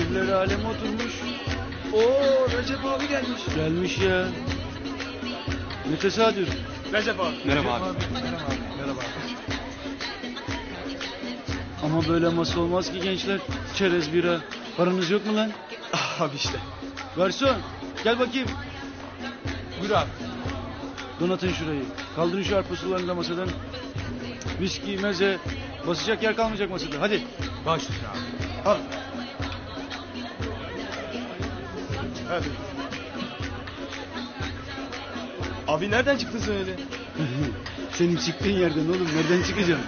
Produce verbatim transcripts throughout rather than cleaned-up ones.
Birileri aleme oturmuş. Oo, Recep abi gelmiş. Gelmiş ya. Ne tesadüf. Recep abi. Merhaba abi. Merhaba abi. Merhaba abi. Ama böyle masa olmaz ki gençler. Çerez bira. Paranız yok mu lan? Abi işte. Garson gel bakayım. Buyur abi. Donatın şurayı. Kaldırın şu arpa sularını da masadan. Viski, meze. Basacak yer kalmayacak masada. Hadi. Baş üstüne abi. Al. Hadi. Abi nereden çıktın sen öyle? Senin çıktığın yerden oğlum. Nereden çıkacaksın?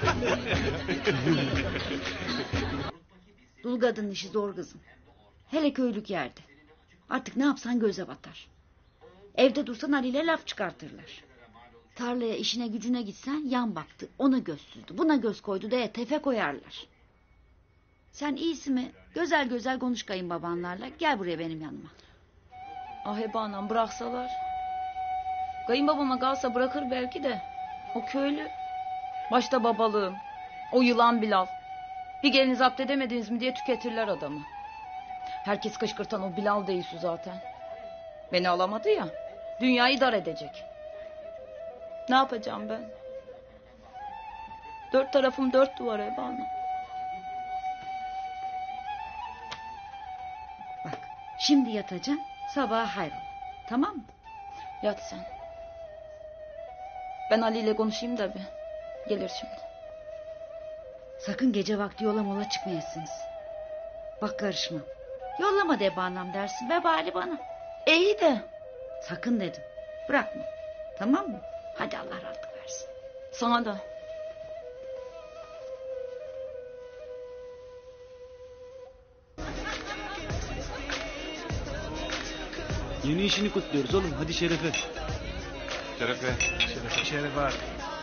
Dul kadının işi zor kızım. Hele köylük yerde. Artık ne yapsan göze batar. Evde dursan Ali'yle laf çıkartırlar. Tarlaya işine gücüne gitsen yan baktı. Ona göz süzdü. Buna göz koydu diye tefe koyarlar. Sen iyisi mi? Güzel güzel konuş kayınbabanlarla. Gel buraya benim yanıma. Ah Hebe anam bıraksalar. Kayınbabama kalsa bırakır belki de. O köylü. Başta babalığım. O yılan Bilal. Bir gelini zapt edemediniz mi diye tüketirler adamı. Herkes kışkırtan o Bilal değilsi zaten. Beni alamadı ya. Dünyayı dar edecek. Ne yapacağım ben? Dört tarafım dört duvar Hebe anam. Bak şimdi yatacaksın. Sabaha hayrola. Tamam mı? Yat sen. Ben Ali ile konuşayım da bir. Gelir şimdi. Sakın gece vakti yola mola çıkmayasınız. Bak karışma. Yollama de anam dersin. Vebali bana. İyi de. Sakın dedim. Bırakma. Tamam mı? Hadi Allah rahatlık versin. Sana da. Yeni işini kutluyoruz oğlum. Hadi şerefe. Şerefe. Şeref, Şeref abi.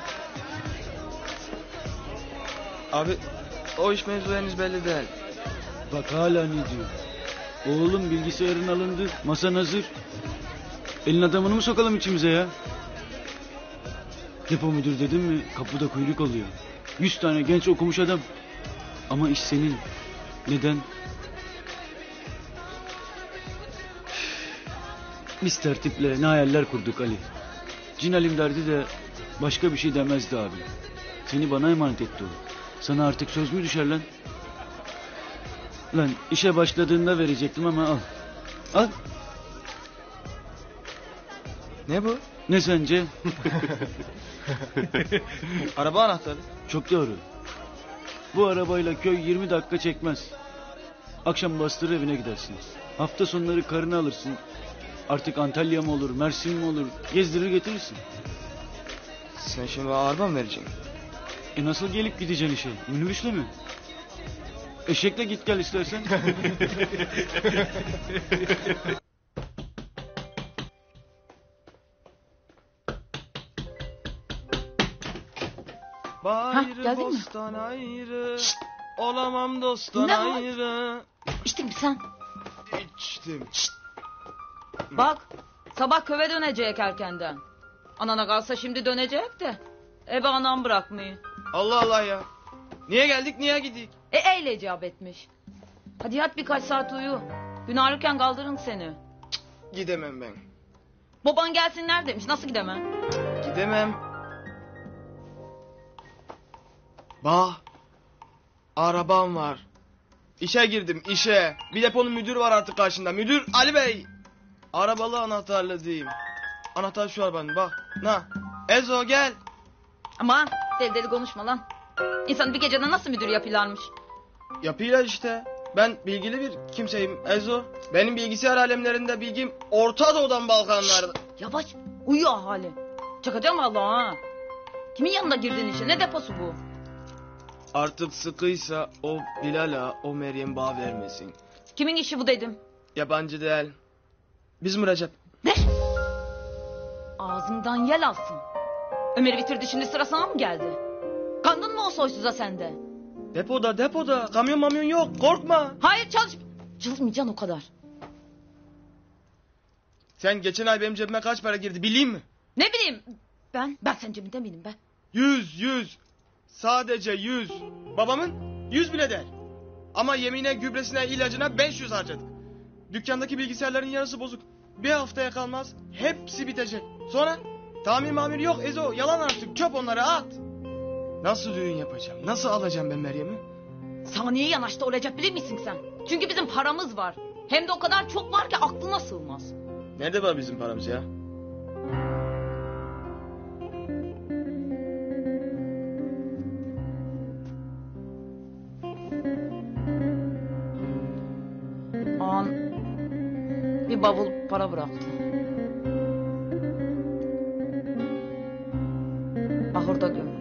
Abi o iş mevzu henüz belli değil. Bak hala ne diyor. Oğlum bilgisayarın alındı. Masan hazır. Elin adamını mı sokalım içimize ya? Depo müdür dedim mi kapıda kuyruk oluyor. Yüz tane genç okumuş adam. Ama iş senin. Neden? Biz tertiple ne hayaller kurduk Ali. Cin Halim derdi de başka bir şey demezdi abi. Seni bana emanet etti o. Sana artık söz mü düşer lan? Lan işe başladığında verecektim ama al. Al. Ne bu? Ne sence? Araba anahtarı. Çok doğru. Bu arabayla köy yirmi dakika çekmez. Akşam bastırır evine gidersiniz. Hafta sonları karını alırsın. Artık Antalya mı olur, Mersin mi olur gezdirir getirirsin. Sen şimdi bana araba mı vereceksin? E nasıl gelip gideceksin işe? Minibüsle mi? Eşekle git gel istersen. Bayrı geldin mi? bostan ayrı. Olamam dosttan Ne var? ayrı. İçtin mi sen? İçtim. Bak sabah köve dönecek erkenden. Anana kalsa şimdi dönecek de. Ebe anam bırakmayı. Allah Allah ya. Niye geldik niye gidik? E eyle icap etmiş. Hadi yat birkaç saat uyu. Gün ağrırken kaldırın seni. Gidemem ben. Baban gelsinler demiş. Nasıl gidemem? Gidemem. Bah. Arabam var. İşe girdim işe. Bir deponun müdürü var artık karşında. Müdür Ali Bey. Arabalı anahtarlı diyeyim. Anahtar şu arabanın bak. Na. Ezo gel. Aman deli deli konuşma lan. İnsan bir gecede nasıl müdür yapılarmış? Yapıyla işte. Ben bilgili bir kimseyim Ezo. Benim bilgisayar alemlerinde bilgim Orta Doğu'dan Balkanlarda. Yavaş uyuyor ahali. Çakacağım vallahi ha. Kimin yanında girdin işe? Ne deposu bu? Artık sıkıysa o Bilal'a o Meryem bağ vermesin. Kimin işi bu dedim. Yabancı değil. Biz mi Recep? Ne? Ağzımdan yel alsın. Ömer'i bitirdi şimdi sıra sana mı geldi? Kandın mı o soysuza sende? Depoda depoda kamyon mamyon yok korkma. Hayır çalış... Çalışmayacaksın o kadar. Sen geçen ay benim cebime kaç para girdi bileyim mi? Ne bileyim ben? Ben senin cebinde miydim ben? Yüz yüz. Sadece yüz. Babamın yüz bile der. Ama yemine, gübresine, ilacına beş yüz harcadık. Dükkandaki bilgisayarların yarısı bozuk. Bir haftaya kalmaz hepsi bitecek. Sonra tamir mamir yok Ezo, yalan artık, çöp onları at. Nasıl düğün yapacağım? Nasıl alacağım ben Meryem'i? Saniye yanaşta olacak bilir misin sen? Çünkü bizim paramız var. Hem de o kadar çok var ki aklına sığmaz. Nerede var bizim paramız ya? Ağam bir bavul para bıraktı. Ahırda gömdü.